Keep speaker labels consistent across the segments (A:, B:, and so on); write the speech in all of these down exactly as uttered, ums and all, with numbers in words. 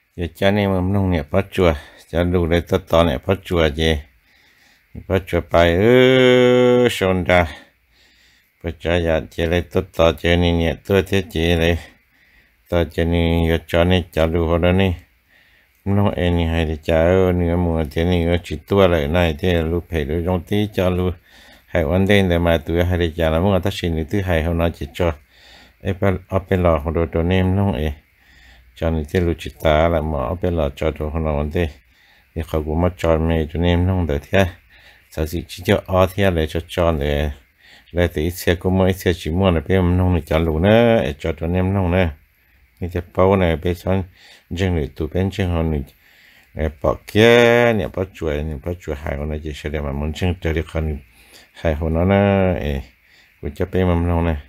A: giờ cho nên mà nông nghiệp phát chùa cho đủ để tất tỏ này phát chùa gì phát chùa bài ư xong ra phát chùa giờ chỉ lấy tất tỏ cho nên nhẹ tôi thế chỉ lấy tỏ cho nên giờ cho nên cho đủ vào đó này nông em hay để cho nửa mùa thế này chỉ tua lại này thế lúc phải lúc trong tí cho lúc hay vấn đề để mà tụi hay để cho là muốn ta xin thứ hai hôm nay chỉ cho em ở bên lò hồ đồ đồ nem nông em cho nên thế lúc chỉ ta là mà ở bên lò cho đồ hôm nay vấn đề thì họ cũng mất cho mày đồ nem nông được thế sau khi chỉ cho ở thế để cho cho để để thì xe cũng mới xe chỉ mua là bên nông này cho luôn nữa cho đồ nem nông nữaนี่จะเป้าเนี่ยไปซ้อนจังเลยตัวเป็นจังเขาเนี่ยเออปอกแก่เนี่ยปอกจ่วยเนี่ยปอกจ่วยหายคนนั้นจะเฉลี่ยมามันจังเจอเด็กคนหายคนนั้นนะเออกูจะไปมันลงนะ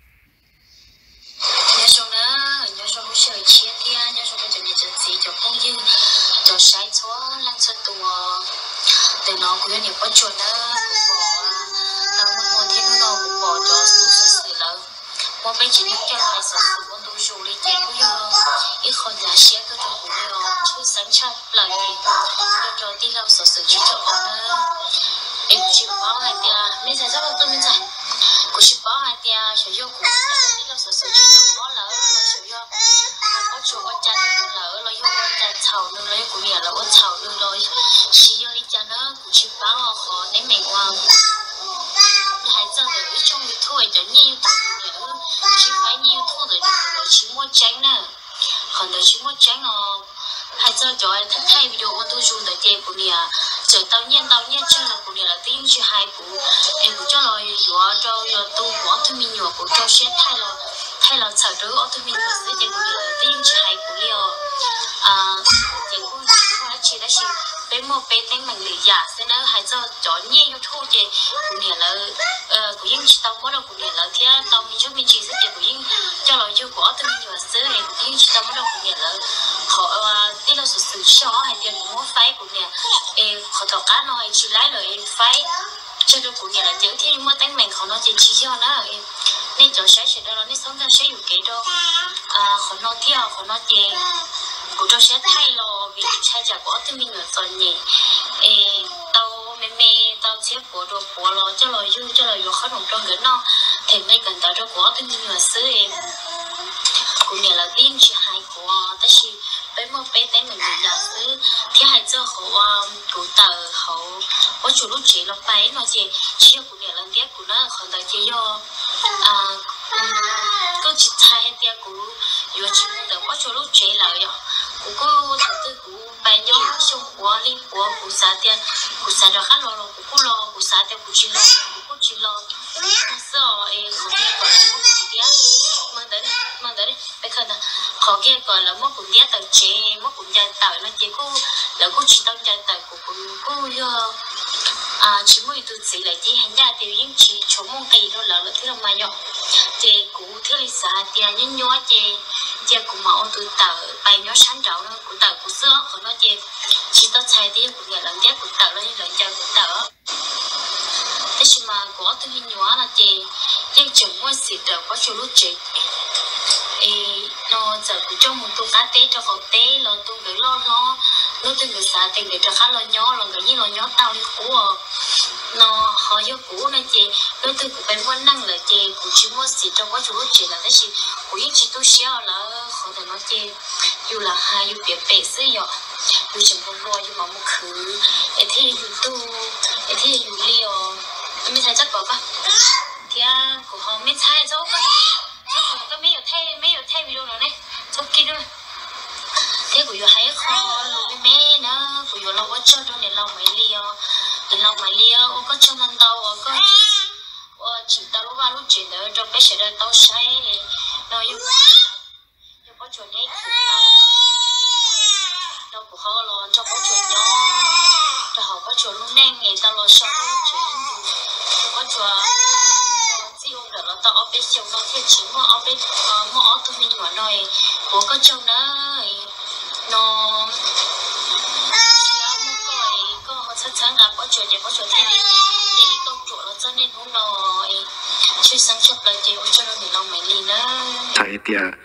B: แต่น้องกูเนี่ยปอกจ่วยนะกูบอกเราเมื่อวันที่น้องกูบอกจะสู้สุดๆแล้วว่าไปจีนจะไปสุดๆวันดูโชว์เลยเจ๊กูยออีกคนจะเชียร์ก็จะกูยอช่วยสัญชาติหลังอีกเดี๋ยวที่เราสุดๆจะจบนะเอ็มชิบ้าไอเดียไม่ใช่เจ้าตัวไม่ใช่กูชิบ้าไอเดียเฉยๆกูที่เราสุดๆจะจบแล้วเราเฉยๆก็ชัวร์จันแล้วเราโยกจันเฉาหนึ่งเลยกูเนี่ยเราเฉาหนึ่งเลยชี้ยออีจันนะกูชิบ้าขอในแมงวัน还真的一种的土的你土的，只块你土的，很多去摸针呢，很多去摸针哦，还这叫他太比较我都用的这姑娘，这到年到年挣了姑娘了，顶去还不，哎不叫了药叫要都光头米药不叫些太了，太了炒着奥头米药是这姑娘顶去还不了，啊，这姑娘我还觉得是。ไปโมไปแต่งมันเลยอยากเสนอให้เจ้าจอเนี่ยยกโทษเจกูเนี่ยแล้วเออกูยิ่งชิตาว่าเรากูเนี่ยแล้วที่ตอนมีชุดมีชีสเจกูยิ่งเจ้าเราอยู่กูเอาตัวมีอยู่ซื้อเองกูยิ่งชิตาว่าเรากูเนี่ยแล้วขอว่าที่เราสื่อช่อให้เดียวมัวไฟกูเนี่ยเออขอต่อการหน่อยชิไล่เลยไฟเจ้ากูเนี่ยแล้วเจ้าที่มัวแต่งมันของเราจะชี้ช่อนะเออนี่จอใช้เสร็จแล้วนี่สองกันใช้อยู่กี่ดอกอ่าของเราเที่ยวของเราเจกูจะใช้ไทยรอวิธีใช้จากกูที่มีเงินตอนนี้เออตอนเมย์เมย์ตอนเช้ากูดูกูรอจะรออยู่จะรออยู่ขนมตรงเงินเนาะถึงในกันตอนกูที่มีเงินซื้อเองกูเนี่ยเราดิ้นชิหายกูแต่ชิไปเมื่อไปแต่เหมือนอยากซื้อที่หายเจอเขาว่ากูเตอเขาว่าชูลูกจีเราไปเนาะเจชี้กูเนี่ยเราเตี้ยกูนะคนตาเจียอ่าก็จิตใจเตี้ยกูอยู่ชิมุแต่ว่าชูลูกจีเราอยู่กูก็ถือตัวกูไปย้อนช่วงหัวรีบหัวกูสาเตียนกูสาดอกข้าวรอกูก็รอกูสาเตียนกูชิรอกูก็ชิรอเสื้อเอของเกี่ยก่อนแล้วมึงกูเตี้ยมึงเดินมึงเดินไปขนาดของเกี่ยก่อนแล้วมึงกูเตี้ยต่างเจมึงกูจะต่างนั่นเจกูแล้วกูชิต้องจะต่างกูกูกูยออ่าชิมุยตัวสีเลยที่เห็นได้เดี๋ยวยิ่งชิชมมึงตีเราแล้วที่เรามาหยอกเจกูที่ลิซ่าเตียยิ่งย้อยเจเจ้ากูมาเอาตัวเต่าไปย้อนชั้นเจ้าเนาะกูเต่ากูเสื้อเขาเนาะเจ้าชีต้นชายที่กูเนี่ยหลังเจ้ากูเต่าแล้วหลังเจ้ากูเต่าแต่ชิมากูเอาตัวหินย้อนนะเจ้ายังจงว่าสิเต่าก็ชูรู้จิตเออเนาะจากกูจ้องมึงตัวกาเต้จะเขาเต้เราตัวเดือดร้อนเนาะเราตัวเดือดสาเต็งเดือดจะข้าเราย้อนเราก็ยิ่งเราย้อนเต่าในกูอ่ะเนาะเขาอยู่กูนะเจ้าเราตัวกูเป็นวันนั่งเลยเจ้ากูชิมว่าสิเต่าก็ชูรู้จิตแล้วแต่ชิกูยิ่งชิตัวเชี่ยวแล้วเขาแต่น้องเจอยู่หลังหาอยู่เปียกเป๊ะซื้อหยออยู่จังหวัดรออยู่มาเมื่อคืนไอ้ที่อยู่ตู้ไอ้ที่อยู่เลี้ยวไม่ใช่จักบอกปะที่กูเขาไม่ใช่เจ้าก็ถ้าผมก็ไม่อยู่ไทยไม่อยู่ไทยวิดีโอเนี่ยเจ้ากินด้วยที่กูอยู่ไฮคอลูกแม่นะกูอยู่เราว่าเจ้าตรงนี้เราไม่เลี้ยวแต่เราไม่เลี้ยวก็ชมันเตาก็ว่าจิตตาลูกว่าลูกจิตเนอะจะไปเสด็จเตาใช้เราอยู่อยู่ก็ชวนให้ขึ้นเตาเรากูเขารอจะก็ชวนย้อนจะเขาก็ชวนลูกแน่งไงตลอดชอบลูกจิตอยู่ก็ชวนที่องค์เดี๋ยวเราต้องเอาไปเชียวเราเที่ยวชิมว่าเอาไปเอ่อมอเอาตัวมีหน่อยหน่อยหัวก็เจ้าเนยนอนเช้ามื่อก่อนก็เขาชัดชัดกับก็ชวนเดี๋ยวก็ชวนที่นี่เดี๋ยวก็จุเราจะเน้นหัวหน่อยช่วยสังเกตเลยเจ้าชวนเราเดี๋ยวเราไม่ลีนะ
C: ไทยเตียเอ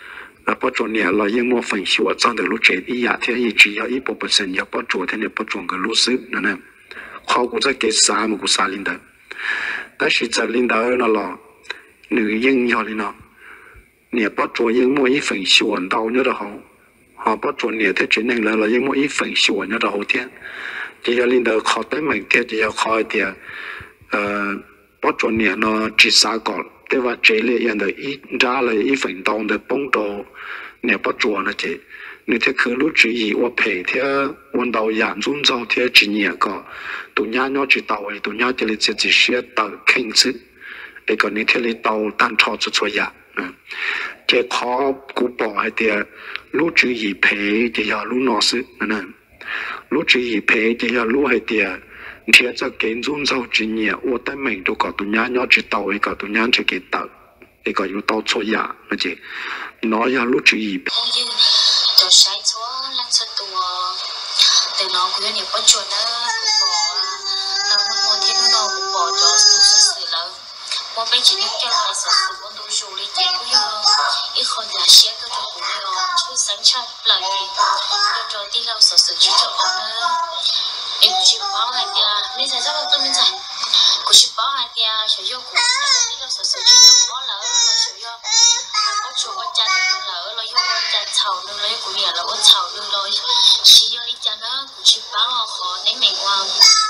C: là bắt chuột nè là những một phần số trong được lúc chết ý thì ý chỉ có ít bộ phận sinh nhật bắt chuột thế này bắt chuột cái lúc xứ nữa nè họ cũng sẽ cái sao mà cũng sao linh đạo但是在领导那了那个营养的呢你把做一模一份习惯到你的好好把做你的只能来了一模一份习惯你的好天这要领导考得门的这要考一点呃把做你呢至少搞对吧这类样的一扎了一份当的帮到你把做那这你睇佢錄注意，我陪睇揾到嚴重咗睇幾年個，到年我知道嘅，到年啲你自己學到傾子，呢個你睇你到單操出錯嘢，嗯，即考古堡係啲錄注意陪，就要錄老師，嗯，錄注意陪就要錄係啲，睇咗嚴重咗幾年，我等明都個到年我知道嘅個到年就記到，呢個要到錯嘢，那就，我要錄注意陪。
B: cho sai chúa lăn sơ tùa từ nó cũng như có chuột nữa cũng bỏ nó một thiên nó cũng bỏ cho số số sự lớn một bên chỉ những cái là số sự con tôi dù đi chơi cũng như ítคนlà xe tôi cho cũng như chú sáng chắc lời gì cho cho đi lâu số sự chú cho con nữa em chỉ bảo hai tia nên sẽ rất là tôi nên giải cũng chỉ bảo hai tia sử dụng cũng đi lâu số sự chú cho con lỡ rồi sử dụng có chủ có cha lỡ rồi dùng cha thầu nữa lấy của nhà là có thầu nữa rồi chỉ do đi cha nó cũng chỉ bảo họ khó đánh mình qua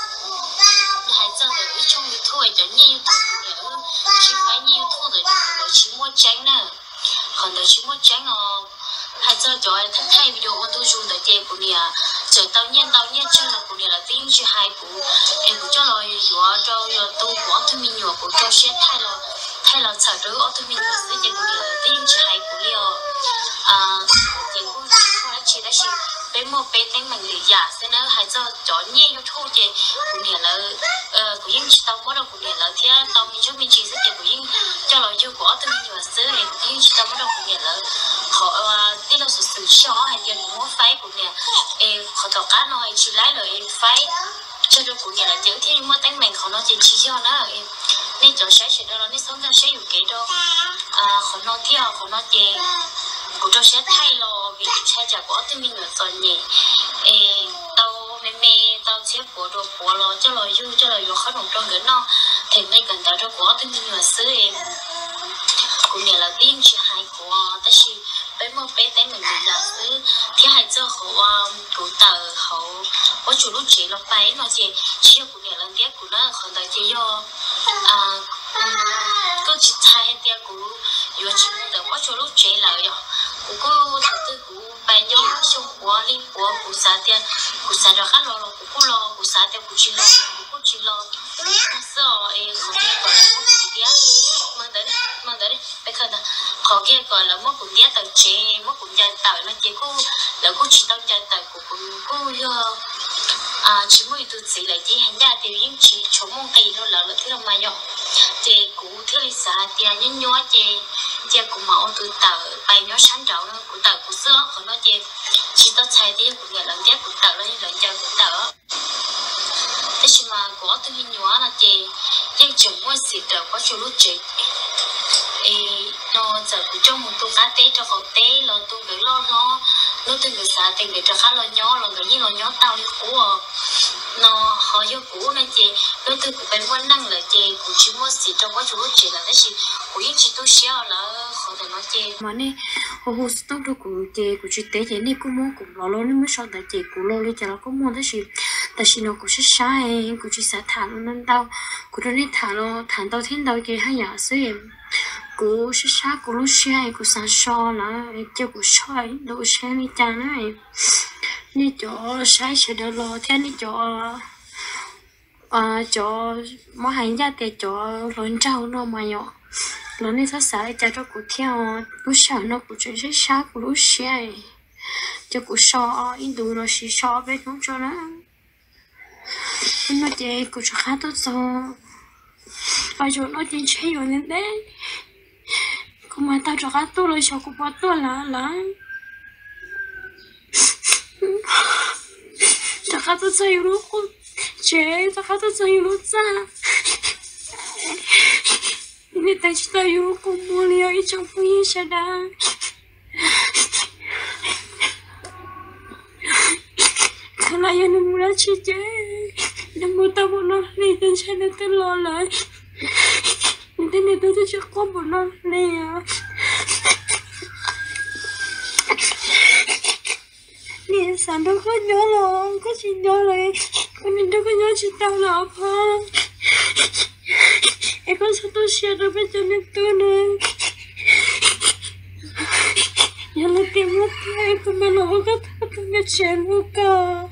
B: hai giờ rồi ít trong cái thôi cho nhiều thôi chỉ phải nhiều thôi rồi rồi chỉ mua tránh nè còn rồi chỉ mua tránh họ hai giờ cho ai thấy thay video của tôi dùng để chơi của nhà trời tao nhiên tao nhiên chơi là của nhà là tiếng chỉ hai của em của cho rồi rồi cho tôi bỏ thôi mình nhiều của cho sẽ thay rồi thay là sợ đứa ở tôi mình vừa sẽ chơi của nhà là tiếng chỉ hai của liều à chơi của nó chỉ là chỉ bé mua bé tiếng mình để giả sẽ nó hai giờ cho nhiều thôi chơi của nhà là của những tao mới đâu của nhà là thế tao mình cho mình chỉ sẽ chơi của những cho rồi cho của tôi mình vừa sẽ này của những tao mới đâu của nhà là họ tí là sự sự xóa hay tiền mua phái của nhà em họ tao cá nói chỉ lấy rồi em phái cho được của nhà là chữ thì mua đánh mình họ nói chỉ chỉ cho nó em nên cho sẽ sẽ đó nên sống ra sẽ dùng cái đó à họ nói theo họ nói tiền của cho sẽ thay lo vì sai trả của tôi mình ở rồi nhỉ em tao mẹ mẹ tao sẽ của đồ của lo cho lo du cho lo du khó đồng trong cái nó thì ngay cần tao cho của tôi mình ở xứ em của nhà là tiên chỉ hai của tại vì bé mua bé té mình bị là xứ thì hai giờ họ của tờ họ có chủ lúc chỉ nó bay nó chỉ chỉ của nhà là tiếc của nó còn tại chỉ do à có chỉ thay tiếc của vừa chỉ được có chủ lúc chỉ lại rồi của cô thứ tư của bay nhau xong của đi của của xã tiền của xã đó khác lo lo của cô lo của xã tiền của chị lo của cô chị lo sau em không biết còn là một cái tiếc mang đến mang đến bây giờ họ kia gọi là một cũng tiếc tàu chế một cũng chơi tàu nó chỉ cô là cô chỉ tao chơi tàu của cô cô à chỉ mỗi từ chỉ là chỉ hành ra thì những chỉ chỗ mong tì thôi là là thứ mà nhọ thì cũ thứ lịch sử thì những nhói thì thì cũng mà ô từ tàu bài nhói sáng trâu nó của tàu của xưa còn nó thì chỉ tao xài thì cũng là lần tiếc của tàu nó như lần chơi của tàu thế mà có thứ hình nhói là thì những chỗ mua xịt được có chỗ lúc chơi nó giờ cũng trong một tu cá té cho họ té lo tu gửi lo nó nó từ người xã tiền để cho khá lo nhỏ lo cái gì lo nhỏ tao đi cũ à nó họ yêu cũ này chị nó từ của bên quan năng là chị cũng chỉ mua xịt trong quá chỗ chị là cái gì cũng những chị tu xéo là họ để nói chị
D: mà nè họ hồ sơ đâu của chị của chị té chị nè cũng mua cũng lo lo nó mới sao tại chị cũng lo lấy cho nó cũng mua cái gì tại vì nó cũng sẽ sai cũng chỉ sẽ thả nó lên đâu cũng cho nên thả nó thả đâu thiên đâu chị hay giả sử cú sẽ sát cú lúc xe cú sáng so là cho cú soi đồ xe đi cha này đi chỗ sai sẽ được lo thế đi chỗ à chỗ mỗi hành gia thì chỗ lớn trâu nó mà nhỏ lớn đi thắt sải cha cho cú theo cú sợ nó cú chỉ sẽ sát cú lúc xe cho cú so in đồ rồi xí so với không cho nó nó chỉ cú cho khá tốt rồi và chỗ nó chỉ chơi rồi nên đấy cũng mà tao cho các tôi rồi sao cũng bắt tôi là là cho các tôi chơi lúc chế cho các tôi chơi lúc ra nên tại sao yêu cũng mua liều trong vui sẽ đã lại giờ nó muốn chi chế nó muốn tao bọn nó đi tên xe nó tên lo lại nhưng tên này tôi sẽ có bọn nó nè nè sáng đâu có nhớ là có chỉ nhớ lại con nên đâu có nhớ chỉ tao là không em con sao tôi xe rồi bây giờ nên tôi nè giờ là tìm mất thay con mà nó có thật tôi nghe chén vô cả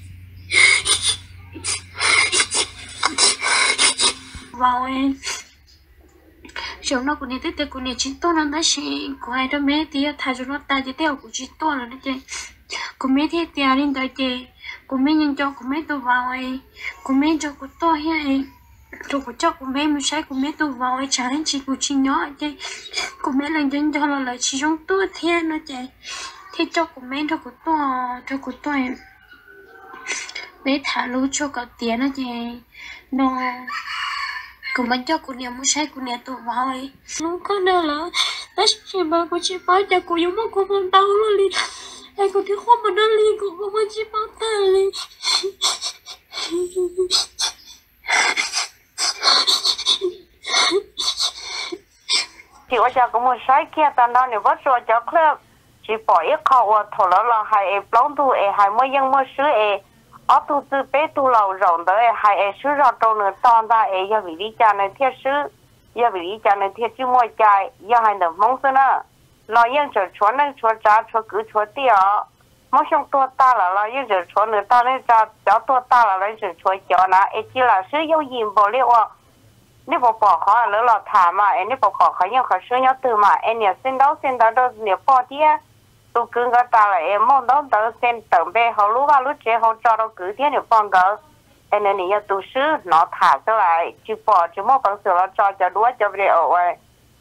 D: vào em chúng nó cũng nên tới cũng nên chỉ to nó sẽ có ai đó mấy thì thay cho nó ta chỉ theo cũng chỉ to là nó chơi cũng mấy thế tiền lên tới chơi cũng mấy nhân cho cũng mấy tôi vào ấy cũng mấy cho cũng to hay tôi cũng cho cũng mấy mình sai cũng mấy tôi vào ấy trả lên chỉ cũng chỉ nhỏ chơi cũng mấy lần dân cho là lại chỉ trong tôi thế nó chơi thế cho cũng mấy tôi cũng to tôi cũng to em mấy thả lú cho cả tiền nó chơi nó cũng mình cho cô niệm muốn sai cô niệm tụ vào ấy nó có đâu là nó chỉ bảo cô chỉ bảo cho cô giống cô không đau luôn đi ai cô thấy không mà nó liền cô không chỉ bảo ta liền
E: chị ở nhà cũng muốn sai kia ta nói nếu vất rồi cho club chỉ bỏ ít khẩu thổ lỡ là hai em plong tu em hai mươi dân mới sứ em ở tu sư bé tu lầu rộng tới hai em sứ rồi trâu nữa toàn ra em giờ bị đi cha này thiết sứ giờ bị đi cha này thiết chứ mua chạy giờ hai nửa mong sứ nữa lo yên trở chúa nên chúa cha chúa cứ chúa tiêu mong xong tua ta là lo yên trở chúa nữa ta nên cha cháu tua ta là lấy trở chúa cháu na em chỉ là sứ yêu gì bỏ liệu nếu bỏ bỏ khó là lỡ thả mà em nếu bỏ khó khó nhưng khó sứ nhau từ mà em nhiều xin đâu xin đâu đâu nhiều bỏ đi tôi cứ ngỡ ta là em mong đó tới xem tận bề họ lú ba lú trẻ họ cho đâu cứ thế nhiều phong gỡ em nên nhiều tu sứ nó thả trở lại chứ bỏ chứ mong bằng sự nó cho cho đuối cho về ở ngoài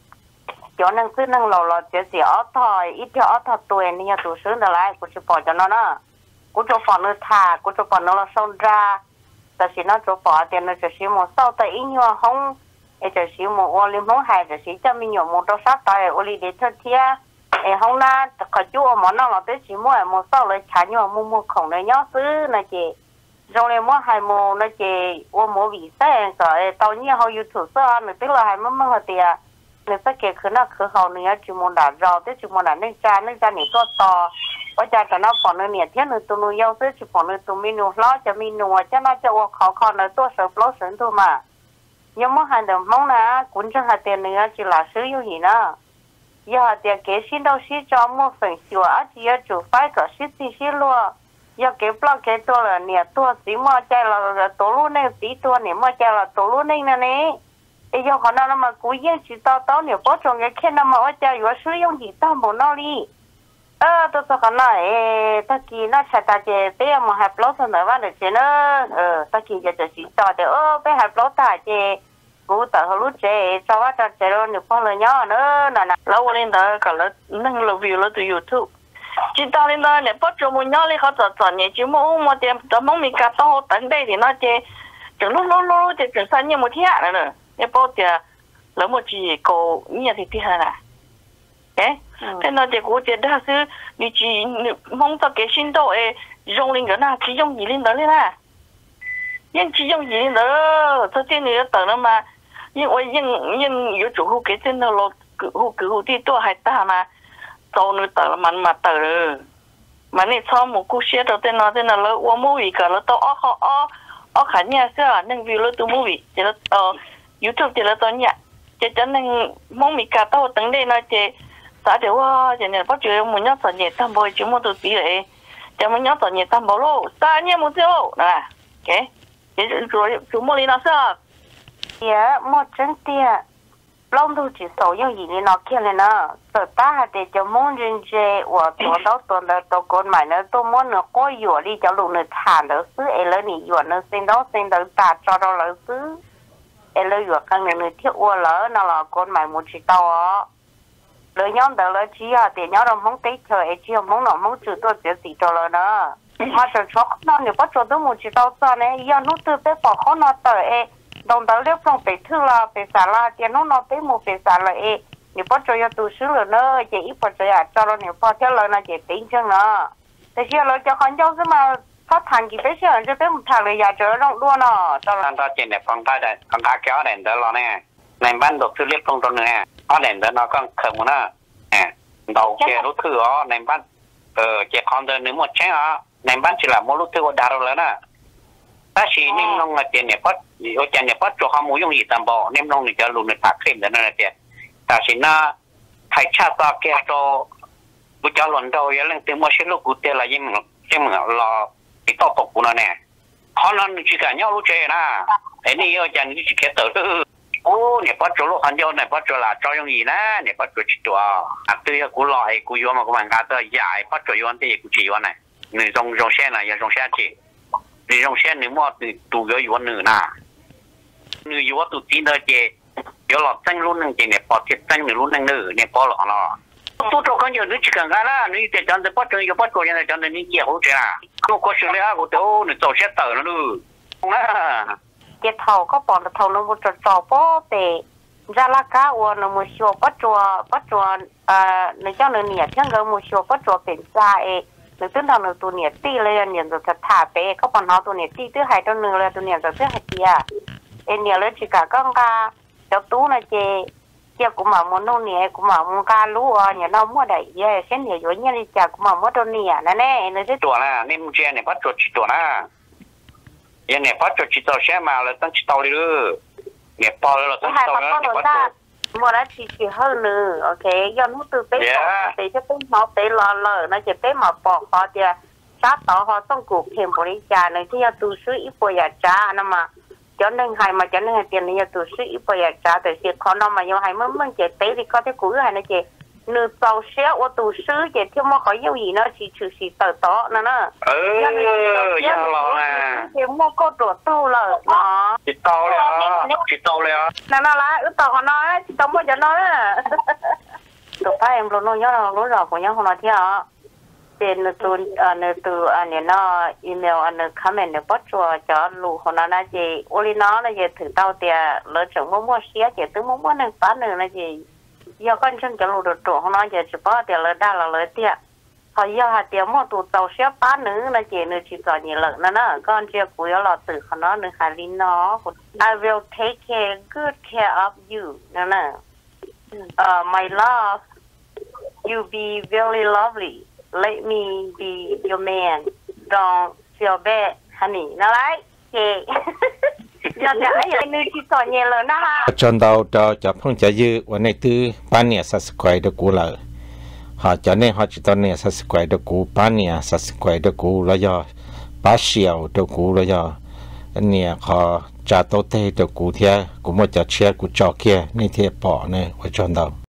E: cho nên sứ nâng lầu lầu chỉ chỉ ở thôi ít cho ở thôi tuổi nhiều tu sứ trở lại cũng chứ bỏ cho nó nữa cũng cho bỏ nó thả cũng cho bỏ nó là xong raแต่สิnó cho bỏ tiền nó chỉ xí một sau tới ít nhiều không em chỉ xí một ô lim không hay chỉ xí cho mình nhiều một đôi sát tay ô lim để thật thiệt em không na khỏi chú mà nó là tới chỉ mua một sau lấy trả nhiều mua mua khổng này nhớ xứ này chị rồi em mua hai mua này chị ô mua vị xe rồi tao như họ YouTube sao nữa tức là hai mươi mươi tiền người ta kể khứ nó khứ hậu nữa chỉ muốn đã rau tới chỉ muốn đã nên cha nên cha này to to ở cha cho nó còn nữa nhiệt thiết nữa tụi nuôi yêu tới chỉ còn nữa tụi mình nuôi lo cho mình nuôi cho nó cho khó khăn nữa tôi sợ lỗ sướng thôi mà nhưng mà hai đồng mong là cũng chẳng hạt tiền nữa chỉ là sử dụng gì nữa giờ tiền kế xin đâu xin cho mua phần sửa chỉ ở chủ phải có xin thì xin luôn giờ kế bao kế tôi là nhiệt tôi chỉ mua chạy là tổ luôn này tí tôi này mua chạy là tổ luôn này nè nè bây giờ họ nói mà cú yên chỉ tao tao nhiều bớt trong cái khen mà ở chạy vừa sử dụng gì tao muốn nó đi ờ tôi sao cái này ta kỳ nó chạy ta chạy bây giờ mà hạt lót thôi nữa vào được chứ nó ờ ta kỳ giờ chỉ cho để ơ bây hạt lót ta chạy cú tự họ lúc chạy cho vào cho chạy rồi nhiều con lời nhỏ nữa nè nè lâu lên đó cả là nâng review là từ YouTube chỉ tao lên đó để bớt cho một nhỏ lên họ chọn chọn nhỉ chứ mua một tiền tao mong mình cắt tao tận đây thì nó chạy chừng lúc lúc lúc chạy chừng sang như một thế này nữa để bớt thì lấy một chỉ cổ như thế thì hơn à thế thế nó chạy cú chạy đa số như chỉ mong tao cái xin đâu ấy dùng lên cái nào chỉ dùng gì lên đó lên à nhưng chỉ dùng gì lên đó sau tiên thì tao nó mà nhưng ôi nhưng nhưng yếu chủ hữu cái tên nó là hữu cứ hữu thì tôi hay ta mà sau nữa tao mà mà tao mà này sau một cú xe đầu tiên nó tên là lỡ uống mua gì cả nó tao ó ó ó ó khả nhà xưa nên vì lỡ tao mua gì chỉ là tao YouTube chỉ là tao nhặt chỉ cho nên mong mình cả tao từng đây nó chỉ xã điều à chỉ là bắt chuyện muốn nhớ tao nhặt tam bồi chỉ muốn tao tí đấy chỉ muốn nhớ tao nhặt tam bồi lô ta nhớ một xíu nè ok chỉ rồi chúng mua đi nó sao dạ một chân tiền long thu chỉ số những gì nó kia này nó từ ta hạt để cho mong人家我做到做的都购买呢都摸呢过药里叫路呢谈的是哎了你药呢先到先到打找到了是哎了药刚呢呢贴我了那了购买没知道哦了nhóm đó là chỉ à để nhóm đồng mong tết chơi chỉ mong nó mong chịu tôi chỉ gì cho了呢mà cho cho nó nếu bắt cho tôi một chỉ tao sao này giờ nó từ bé bỏ khó nó tới đồng thời nếu không phải thư là phải xả là tiền nó nó tới một phải xả là nếu bắt cho tôi sửa rồi nữa chỉ ít bắt cho cho nó nếu bắt theo lời là chỉ tính chân nữa thế chứ lời cho con cháu mà có thằng gì bé xíu cho bé một thằng này giờ chơi rong đua nó cho
F: thằng ta chỉ để phong tay đây thằng ta kéo đèn đó lo nè này ban đồ thứ liếp trong trong nè có đèn đó nó còn khởi một nè nè đầu kia lúc thứ đó này ban ờ chỉ còn đợi nếu một chén á này ban chỉ là một lúc thứ đã rồi nè ta chỉ nên nông là tiền này phát ở tiền này phát cho họ muốn dùng gì tạm bỏ nên nông thì cho luôn được phạt thêm đó nè tiền ta chỉ na thay cha ta kia cho bữa cho lần đầu giờ lên tiếng mua xe lúc cụ tiền là gì mà gì mà là cái tao bọc của nó nè họ nó chỉ cả nhau lúc chơi na thế này ở tiền chỉ cái tờ ô này bắt chỗ lúc hắn vô này bắt chỗ là cho dùng gì nè này bắt chỗ chỉตัวà tôi cũng loại cũng vô mà cũng bằng cả tờ dài bắt chỗ vô anh thì cũng chỉ vô này người dùng dùng xe này dùng xe chỉ người dùng xe nếu mà từ tụ vô vô nữa nè người vô tụ tin thôi chứ vô là tranh luôn năng chỉ này bắt thiệt tranh người luôn năng nữa này bắt lọ nó tôi cho con nhiều đứa chỉ cần cái là nếu để cho nó bắt chỗ vô bắt chỗ như này cho nên những kia hỗ trợ à không có sự lẽ của tôi nó tổ xe tờ nó nữa
E: cái thầu có bỏ được thầu nó một trò trò bó để ra lá cá uo nó một số bắt chùa bắt chùa à nó cho nó nhiệt chẳng gần một số bắt chùa biển xa ấy nó tính thằng nó tụi nhiệt ti lên nhiệt rồi thật thả bé có bọn họ tụi nhiệt ti thứ hai trong nửa là tụi nhiệt rồi thứ hai kia em nhiệt lên chỉ cả con ca cho tú này chê chê cũng mà muốn nông nhiệt cũng mà muốn ca lúa nhiệt nó mua đầy vậy cái nhiệt rồi nhiệt đi chả cũng mà mua trong nhiệt nè nè nó rất
F: chùa nè nem chê này bắt chùa chỉ chùa nè giờ này bắt cho chị tao xe mà là tăng chị tao đi nữa, này bao là tăng chị tao nữa, này bắt cho.
E: Mua đã chỉ chỉ hơn nữa, ok, do nó từ bé bỏ, bé cho bé máu bé lò lờ, nó chỉ bé mà bỏ họ thì sát tao họต้องกูเข็มบริจาคในที่จะตูซื้ออีปอยจ้านะมาcho nên hay mà cho nên hay tiền nàyตูซื้ออีปอยจ้าแต่เสียเขาnó màยังhayมันมันchỉ bé thì có thể cúi hay nó chỉ nửa tàu xe ô tôซื้อchỉ theo mà có yêu gì nó chỉ trừ chỉ tờ tó nữa nè
F: ừ giờ lo nè
E: thì mua cô đồ tàu là nó
F: chỉ tàuเลยchỉ tàuเลย
E: nè nó là ứ tàu họ nói chỉ tàu mua cho nó tụi ba em luôn nói nhớ luôn rồi của nhau không nói thế à tiền từ nửa từ anh này nó email anh comment để bắt cho cho lù họ nói là gì ôi nó là gì thử tàu tiền lỡ chừng mua mua xe chỉ từ mua mua nên bán nữa là gì giờ con chân cái lù được chỗ họ nói giờ chỉ bỏ tiền lỡ đa là lỡ tiền họ giờ hạt tiền mua tụ tàu xe bán nữa là chỉ nữa chỉ có nhiều lợn nữa nè con chưa cuối là từ họ nói nữa hai linh nó I will take care good care of you nè nè uh, my love you be very lovely let me be your man don't feel bad honey nó lấy chị giờ cái gì nữa chỉ có nhiều lợn đó ha
A: chọn đầu cho cho phong trả dưวันนี้ตื้อป้านเนี่ยสักสกายเดกูเลยhọ cho nên họ chỉ taoเนี่ยสักสกายเดกูป้านเนี่ยสักสกายเดกูแล้วย่อป้าเฉียวเดกูแล้วย่อเนี่ยเขาจะโตเตเดกูเทียกูไม่จะเชียร์กูจอกเคียนี่เทียปอเนี่ยว่าชนดาว